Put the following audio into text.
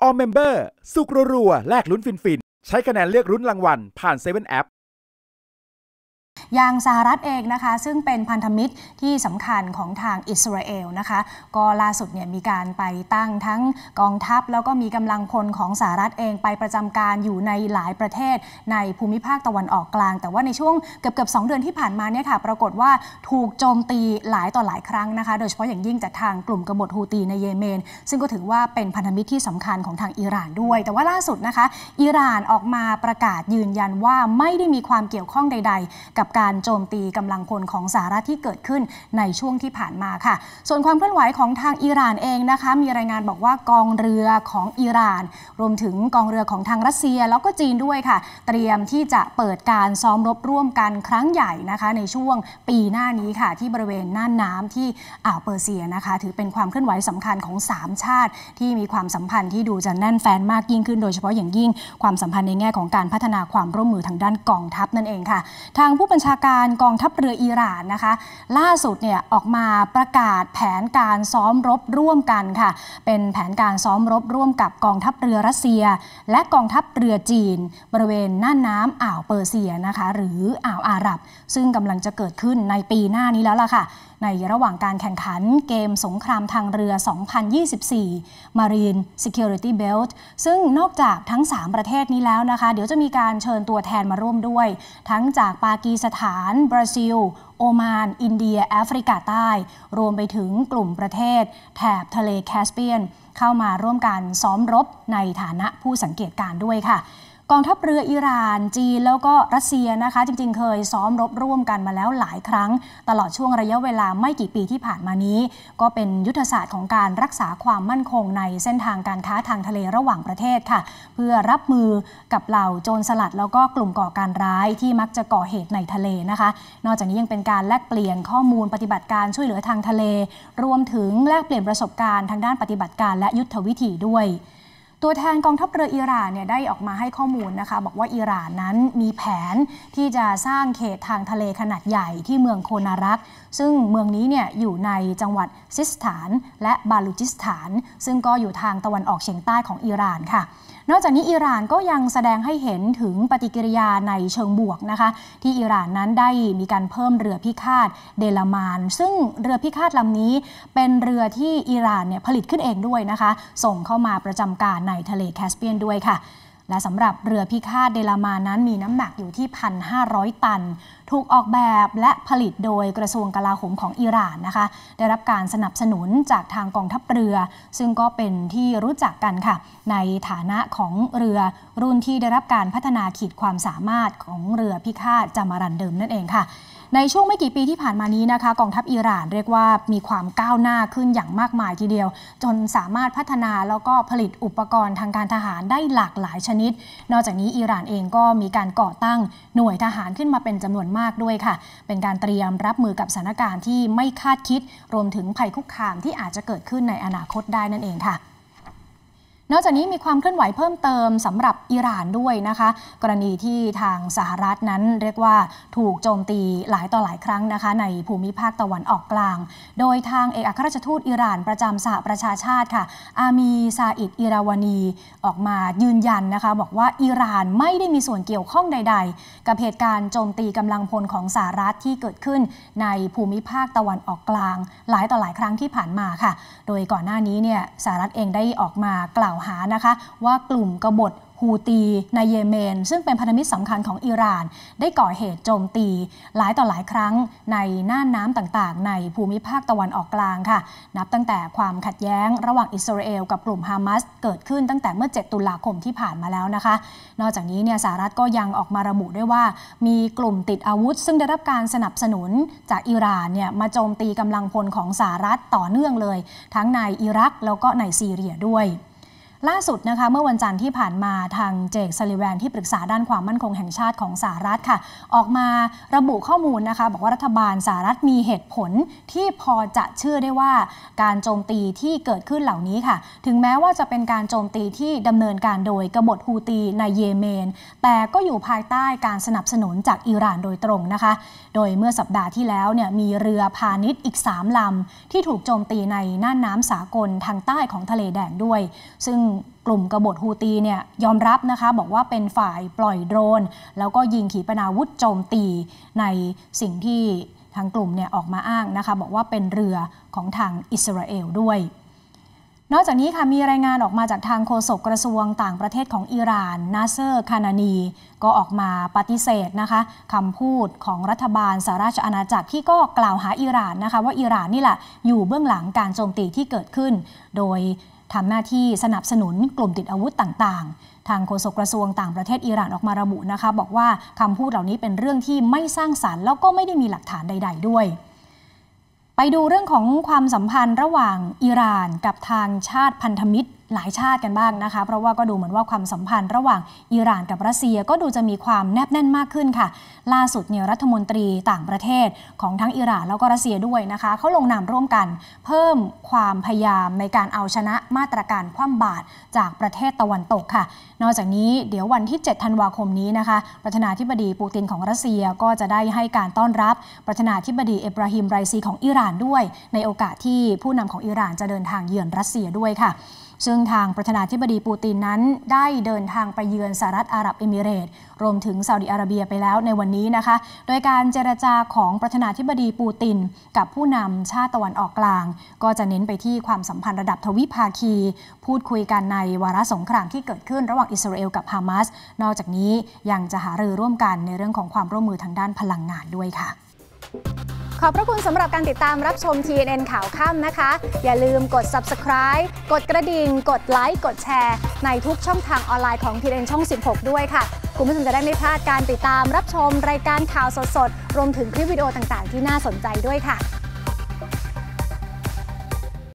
All Member สุกรัวๆแลกลุ้นฟินๆใช้คะแนนเลือกลุ้นรางวัลผ่าน7 App อย่างสหรัฐเองนะคะซึ่งเป็นพันธมิตรที่สำคัญของทางอิสราเอลนะคะก็ล่าสุดเนี่ยมีการไปตั้งทั้งกองทัพแล้วก็มีกำลังพลของสหรัฐเองไปประจำการอยู่ในหลายประเทศในภูมิภาคตะวันออกกลางแต่ว่าในช่วงเกือบ2 เดือนที่ผ่านมาเนี่ยค่ะปรากฏว่าถูกโจมตีหลายต่อหลายครั้งนะคะโดยเฉพาะอย่างยิ่งจากทางกลุ่มกบฏฮูตีในเยเมนซึ่งก็ถือว่าเป็นพันธมิตรที่สำคัญของทางอิหร่านด้วยแต่ว่าล่าสุดนะคะอิหร่านออกมาประกาศยืนยันว่าไม่ได้มีความเกี่ยวข้องใดๆกับการโจมตีกำลังพลของสหรัฐที่เกิดขึ้นในช่วงที่ผ่านมาค่ะส่วนความเคลื่อนไหวของทางอิหร่านเองนะคะมีรายงานบอกว่ากองเรือของอิหร่านรวมถึงกองเรือของทางรัสเซียแล้วก็จีนด้วยค่ะเตรียมที่จะเปิดการซ้อมรบร่วมกันครั้งใหญ่นะคะในช่วงปีหน้านี้ค่ะที่บริเวณน่านน้ำที่อ่าวเปอร์เซียนะคะถือเป็นความเคลื่อนไหวสำคัญของ3ชาติที่มีความสัมพันธ์ที่ดูจะแน่นแฟ้นมากยิ่งขึ้นโดยเฉพาะอย่างยิ่งความสัมพันธ์ในแง่ของการพัฒนาความร่วมมือทางด้านกองทัพนั่นเองค่ะทางผู้บัญชาการกองทัพเรืออิหร่านนะคะล่าสุดเนี่ยออกมาประกาศแผนการซ้อมรบร่วมกันค่ะเป็นแผนการซ้อมรบร่วมกับกองทัพเรือรัสเซียและกองทัพเรือจีนบริเวณน่านน้ำอ่าวเปอร์เซียนะคะหรืออ่าวอาหรับซึ่งกำลังจะเกิดขึ้นในปีหน้านี้แล้วล่ะค่ะในระหว่างการแข่งขันเกมสงครามทางเรือ 2024 Marine Security Belt ซึ่งนอกจากทั้ง3ประเทศนี้แล้วนะคะเดี๋ยวจะมีการเชิญตัวแทนมาร่วมด้วยทั้งจากปากีสถานบราซิลโอมานอินเดียแอฟริกาใต้รวมไปถึงกลุ่มประเทศแถบทะเลแคสเปียนเข้ามาร่วมกันซ้อมรบในฐานะผู้สังเกตการณ์ด้วยค่ะกองทัพเรืออิหร่านจีนแล้วก็รัสเซียนะคะจริงๆเคยซ้อมรบร่วมกันมาแล้วหลายครั้งตลอดช่วงระยะเวลาไม่กี่ปีที่ผ่านมานี้ก็เป็นยุทธศาสตร์ของการรักษาความมั่นคงในเส้นทางการค้าทางทะเลระหว่างประเทศค่ะเพื่อรับมือกับเหล่าโจรสลัดแล้วก็กลุ่มก่อการร้ายที่มักจะก่อเหตุในทะเลนะคะนอกจากนี้ยังเป็นการแลกเปลี่ยนข้อมูลปฏิบัติการช่วยเหลือทางทะเลรวมถึงแลกเปลี่ยนประสบการณ์ทางด้านปฏิบัติการและยุทธวิธีด้วยตัวแทนกองทัพเรืออิหร่านเนี่ยได้ออกมาให้ข้อมูลนะคะบอกว่าอิหร่านนั้นมีแผนที่จะสร้างเขตทางทะเลขนาดใหญ่ที่เมืองโคนารักซึ่งเมืองนี้เนี่ยอยู่ในจังหวัดซิสถานและบาลูจิสถานซึ่งก็อยู่ทางตะวันออกเฉียงใต้ของอิหร่านค่ะนอกจากนี้อิหร่านก็ยังแสดงให้เห็นถึงปฏิกิริยาในเชิงบวกนะคะที่อิหร่านนั้นได้มีการเพิ่มเรือพิฆาตเดลามานซึ่งเรือพิฆาตลำนี้เป็นเรือที่อิหร่านเนี่ยผลิตขึ้นเองด้วยนะคะส่งเข้ามาประจำการในทะเลแคสเปียนด้วยค่ะและสำหรับเรือพิฆาตเดลามานนั้นมีน้ำหนักอยู่ที่ 1,500 ตันถูกออกแบบและผลิตโดยกระทรวงกลาโหมของอิหร่านนะคะได้รับการสนับสนุนจากทางกองทัพเรือซึ่งก็เป็นที่รู้จักกันค่ะในฐานะของเรือรุ่นที่ได้รับการพัฒนาขีดความสามารถของเรือพิฆาตจามารันเดิมนั่นเองค่ะในช่วงไม่กี่ปีที่ผ่านมานี้นะคะกองทัพอิหร่านเรียกว่ามีความก้าวหน้าขึ้นอย่างมากมายทีเดียวจนสามารถพัฒนาแล้วก็ผลิตอุปกรณ์ทางการทหารได้หลากหลายชนิดนอกจากนี้อิหร่านเองก็มีการก่อตั้งหน่วยทหารขึ้นมาเป็นจำนวนมากด้วยค่ะเป็นการเตรียมรับมือกับสถานการณ์ที่ไม่คาดคิดรวมถึงภัยคุกคามที่อาจจะเกิดขึ้นในอนาคตได้นั่นเองค่ะนอกจากนี้มีความเคลื่อนไหวเพิ่มเติมสำหรับอิหร่านด้วยนะคะกรณีที่ทางสหรัฐนั้นเรียกว่าถูกโจมตีหลายต่อหลายครั้งนะคะในภูมิภาคตะวันออกกลางโดยทางเอกอัครราชทูตอิหร่านประจำสหประชาชาติค่ะอามีซาอิดอิราวานีออกมายืนยันนะคะบอกว่าอิหร่านไม่ได้มีส่วนเกี่ยวข้องใดๆกับเหตุการณ์โจมตีกำลังพลของสหรัฐที่เกิดขึ้นในภูมิภาคตะวันออกกลางหลายต่อหลายครั้งที่ผ่านมาค่ะโดยก่อนหน้านี้เนี่ยสหรัฐเองได้ออกมากล่าวหานะคะว่ากลุ่มกบฏฮูตีในเยเมนซึ่งเป็นพันธมิตรสำคัญของอิหร่านได้ก่อเหตุโจมตีหลายต่อหลายครั้งในน่านน้ำต่างๆในภูมิภาคตะวันออกกลางค่ะนับตั้งแต่ความขัดแย้งระหว่างอิสราเอลกับกลุ่มฮามาสเกิดขึ้นตั้งแต่เมื่อ7 ตุลาคมที่ผ่านมาแล้วนะคะนอกจากนี้เนี่ยสหรัฐก็ยังออกมาระบุด้วยว่ามีกลุ่มติดอาวุธซึ่งได้รับการสนับสนุนจากอิหร่านเนี่ยมาโจมตีกำลังพลของสหรัฐต่อเนื่องเลยทั้งในอิรักแล้วก็ในซีเรียด้วยล่าสุดนะคะเมื่อวันจันทร์ที่ผ่านมาทางเจค ซัลลิแวนที่ปรึกษาด้านความมั่นคงแห่งชาติของสหรัฐค่ะออกมาระบุข้อมูลนะคะบอกว่ารัฐบาลสหรัฐมีเหตุผลที่พอจะเชื่อได้ว่าการโจมตีที่เกิดขึ้นเหล่านี้ค่ะถึงแม้ว่าจะเป็นการโจมตีที่ดำเนินการโดยกบฏฮูตีในเยเมนแต่ก็อยู่ภายใต้การสนับสนุนจากอิหร่านโดยตรงนะคะโดยเมื่อสัปดาห์ที่แล้วเนี่ยมีเรือพาณิชย์อีก3 ลำที่ถูกโจมตีในน่านน้ำสากลทางใต้ของทะเลแดงด้วยซึ่งกลุ่มกบฏฮูตีเนี่ยยอมรับนะคะบอกว่าเป็นฝ่ายปล่อยโดรนแล้วก็ยิงขีปนาวุธโจมตีในสิ่งที่ทางกลุ่มเนี่ยออกมาอ้างนะคะบอกว่าเป็นเรือของทางอิสราเอลด้วยนอกจากนี้ค่ะมีรายงานออกมาจากทางโฆษกกระทรวงต่างประเทศของอิหร่านนาเซอร์คานานีก็ออกมาปฏิเสธนะคะคำพูดของรัฐบาลสหราชอาณาจักรที่ก็กล่าวหาอิหร่านนะคะว่าอิหร่านนี่แหละอยู่เบื้องหลังการโจมตีที่เกิดขึ้นโดยทำหน้าที่สนับสนุนกลุ่มติดอาวุธต่างๆทางโฆษกกระทรวงต่างประเทศอิหร่านออกมาระบุนะคะบอกว่าคำพูดเหล่านี้เป็นเรื่องที่ไม่สร้างสรรค์แล้วก็ไม่ได้มีหลักฐานใดๆด้วยไปดูเรื่องของความสัมพันธ์ระหว่างอิหร่านกับทางชาติพันธมิตรหลายชาติกันบ้างนะคะเพราะว่าก็ดูเหมือนว่าความสัมพันธ์ระหว่างอิหร่านกับรัสเซียก็ดูจะมีความแนบแน่นมากขึ้นค่ะล่าสุดเนี่ยรัฐมนตรีต่างประเทศของทั้งอิหร่านแล้วก็รัสเซียด้วยนะคะเขาลงนามร่วมกันเพิ่มความพยายามในการเอาชนะมาตรการคว่ำบาตรจากประเทศตะวันตกค่ะนอกจากนี้เดี๋ยววันที่7ธันวาคมนี้นะคะประธานาธิบดีปูตินของรัสเซียก็จะได้ให้การต้อนรับประธานาธิบดีเอบราฮิมไรซีของอิหร่านด้วยในโอกาสที่ผู้นำของอิหร่านจะเดินทางเยือนรัสเซียด้วยค่ะซึ่งทางประธานาธิบดีปูตินนั้นได้เดินทางไปเยือนสหรัฐอาหรับเอมิเรตส์รวมถึงซาอุดิอาระเบียไปแล้วในวันนี้นะคะโดยการเจรจาของประธานาธิบดีปูตินกับผู้นำชาติตะวันออกกลางก็จะเน้นไปที่ความสัมพันธ์ระดับทวิภาคีพูดคุยกันในวาระสงครามที่เกิดขึ้นระหว่างอิสราเอลกับฮามาสนอกจากนี้ยังจะหารือร่วมกันในเรื่องของความร่วมมือทางด้านพลังงานด้วยค่ะขอบพระคุณสำหรับการติดตามรับชม TNN ข่าวค่ำนะคะอย่าลืมกด Subscribe กดกระดิ่งกดไลค์กดแชร์ในทุกช่องทางออนไลน์ของ TNN ช่อง 16 ด้วยค่ะคุณผู้ชมจะได้ไม่พลาดการติดตามรับชมรายการข่าวสดๆรวมถึงคลิปวิดีโอต่างๆที่น่าสนใจด้วยค่ะ